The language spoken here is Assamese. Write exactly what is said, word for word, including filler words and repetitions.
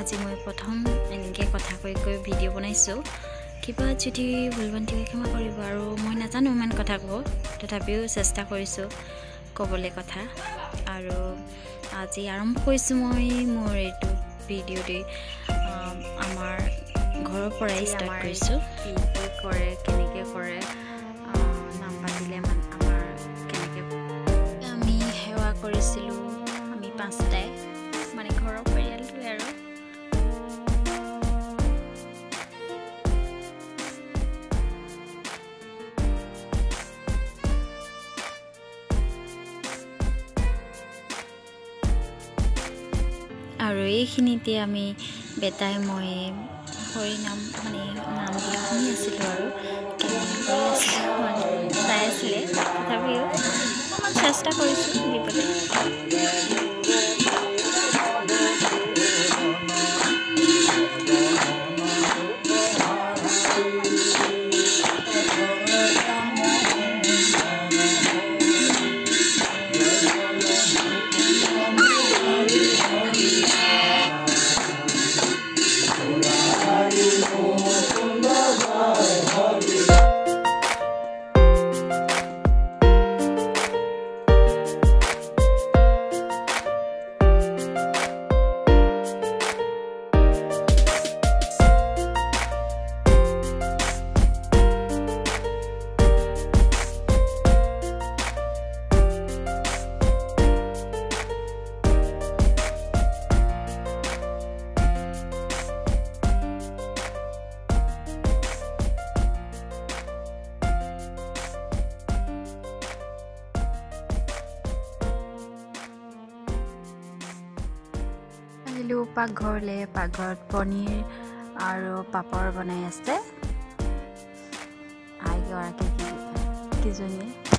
আজি মই প্ৰথম এনেকৈ কথা কৈ কৈ ভিডিঅ' বনাইছোঁ কিবা যদি ভুলভ্ৰান্তি ক্ষমা কৰিব আৰু মই নাজানো ইমান কথা ক'ব তথাপিও চেষ্টা কৰিছোঁ ক'বলৈ কথা আৰু আজি আৰম্ভ কৰিছোঁ মই মোৰ এইটো ভিডিঅ'টি আমাৰ ঘৰৰ পৰাই ষ্টাৰ্ট কৰিছোঁ কি কৰে কেনেকৈ কৰে নাম পাতিলে মান আমাৰ কেনেকৈ আমি সেৱা কৰিছিলোঁ আমি পাঁচটাই মানে ঘৰৰ পৰিয়ালটোৱে আৰু আৰু এইখিনিতে আমি বেটাই মই হৰি নাম মানে নাম দিয়া শুনি আছিলোঁ আৰু কেনেকৈ কৰি আছিলোঁ চাই আছিলে তথাপিও অকণমান চেষ্টা কৰিছোঁ দিবলৈ আহিলোঁ পাকঘৰলৈ পাকঘৰত পনীৰ আৰু পাপৰ বনাই আছে আইগৰাকী কিজনীয়ে